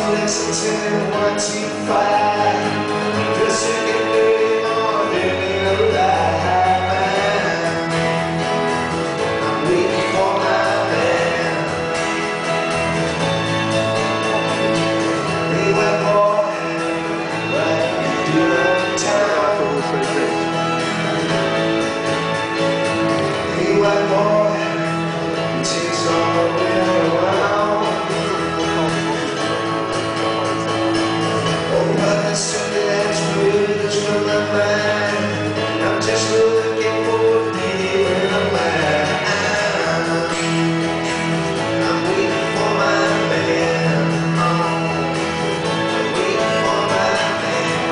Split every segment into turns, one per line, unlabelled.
Lexington 125. Just a day on any line. I'm waiting for my man. They went boy, right through town. They went boy, takes all the way around. Something that's good from my mind. I'm just looking for a feeling of mine. I'm waiting for my man. I'm waiting for my man.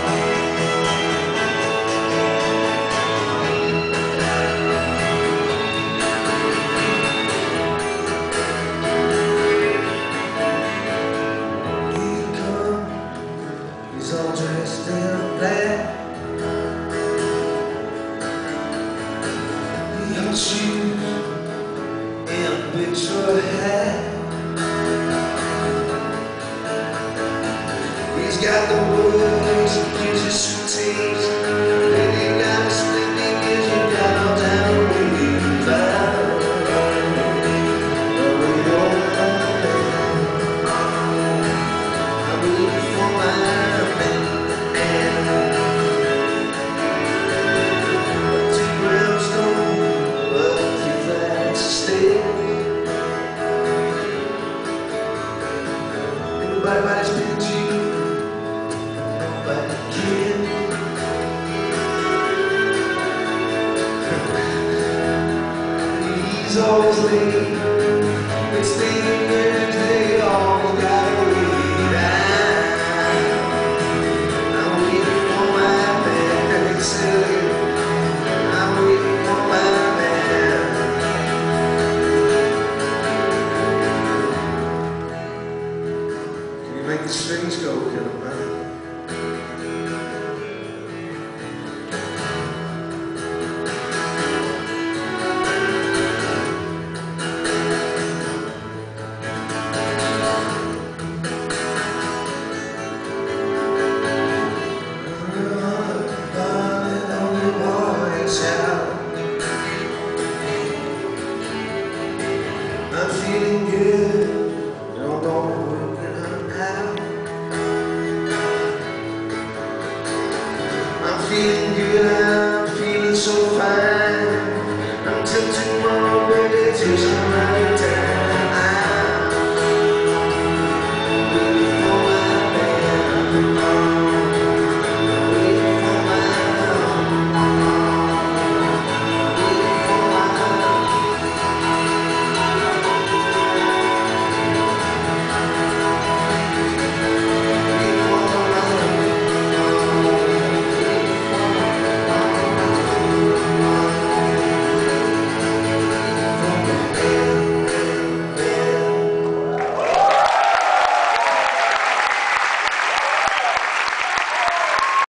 Here he comes. He's all dressed in black. He has shoes and a picture hat. He's got the words, here's his suitcase. Maybe you got a spending, cause you got all down when you found. I'm waiting for my man. Nobody's been to you, nobody can. He's always late. It's fingers, they always gotta wait. I'm waiting for my man. Silly. I'm waiting for my man. Can you make the strings go, killer man?